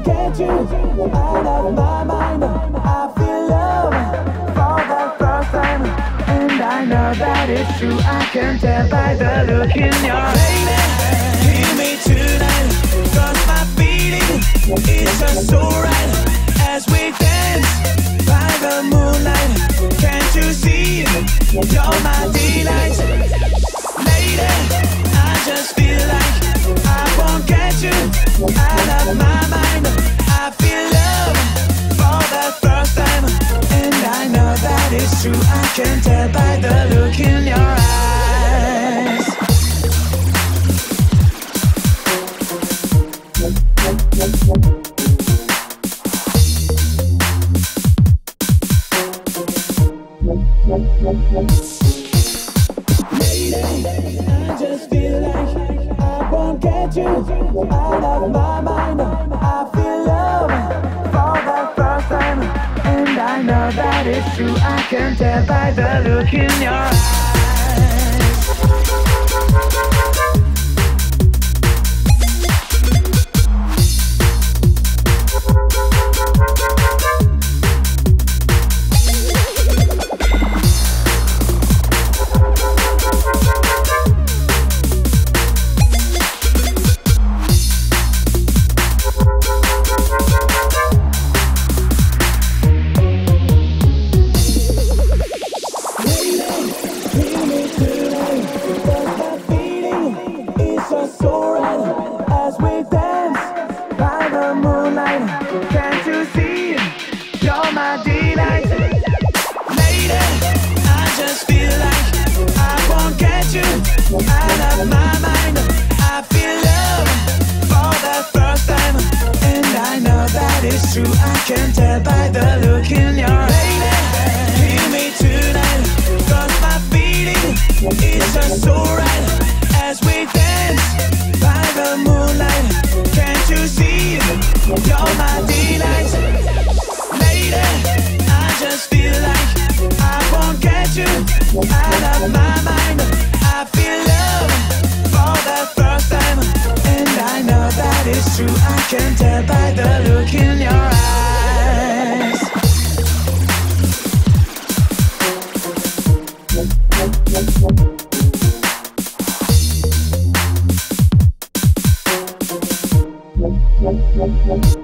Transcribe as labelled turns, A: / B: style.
A: won't get you out of my mind. I feel love for the first time, and I know that it's true. I can tell by the look in your eyes. Baby, hear me tonight, 'cause my feeling is just so right. As we dance by the moonlight, can't you see you're my delight? Lady, I just feel like I won't get you out of my mind. I feel love for the first time, and I know that it's true. I can tell by the look in your eyes. Lady, I just feel like I won't get you out of my mind. I feel love for the first time, and I know that it's true. I can tell by the look in your eyes. So right, as we dance by the moonlight, can't you see you're my delight? Lady, I just feel like I won't get you out of my mind. I feel love for the first time, and I know that it's true. I can tell by the look in your eyes. Lady, hear me tonight, 'cause my feeling is just so right. As we dance by the moonlight, can't you see you're my delight? Lady, I just feel like I won't get you out of my mind. I feel love for the first time, and I know that it's true. I can tell by the look in your eyes.